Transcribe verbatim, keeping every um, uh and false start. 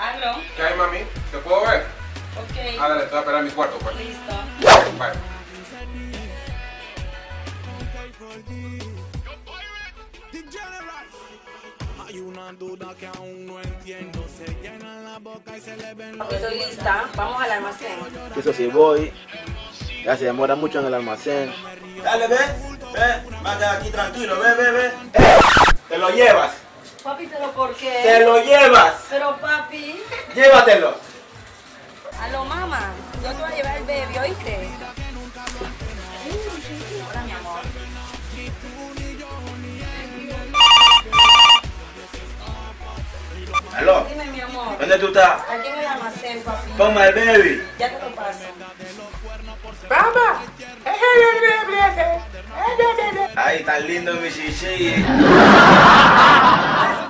Aló. ¿Qué hay, mami? ¿Te puedo ver? Ok. Ah, dale, te voy a esperar en mi cuarto, pues. Listo. Bye. Hay una duda que aún no entiendo. Se llenan la boca y se le ven los... Estoy lista. Vamos al almacén. Eso sí voy. Ya se demora mucho en el almacén. Dale, ve, ve, me voy a quedar aquí tranquilo, ve, ve, ve. ¡Eh! ¡Te lo llevas! Papi, ¿pero por qué? ¡Te lo llevas! Pero papi. ¡Llévatelo! Aló, mamá. Yo te voy a llevar el baby, ¿oíste? Hola, mi amor. ¿Aló? Dime, mi amor. ¿Dónde tú estás? Aquí en el almacén, papi. Ponme el baby. Ya te lo paso. ¡Papá! ¡Ay, tan lindo mi chichi!